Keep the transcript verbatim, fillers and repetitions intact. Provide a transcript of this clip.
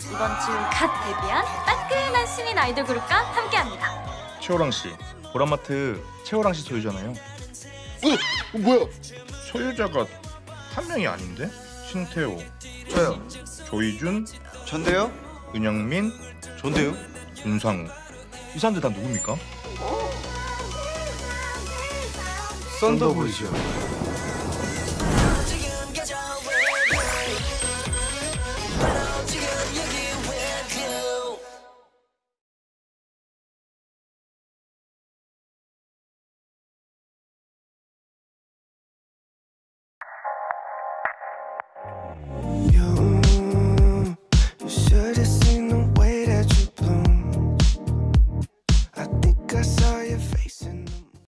이번 주 갓 데뷔한 따끈한 신인 아이돌 그룹과 함께합니다. 최호랑 씨, 보라마트 최호랑 씨 소유잖아요. 어? 뭐야? 소유자가 한 명이 아닌데? 신태호, 저요. 조이준, 전데요? 은영민, 전데요? 윤상우. 이 사람들 다 누굽니까? 썬더보이즈요. You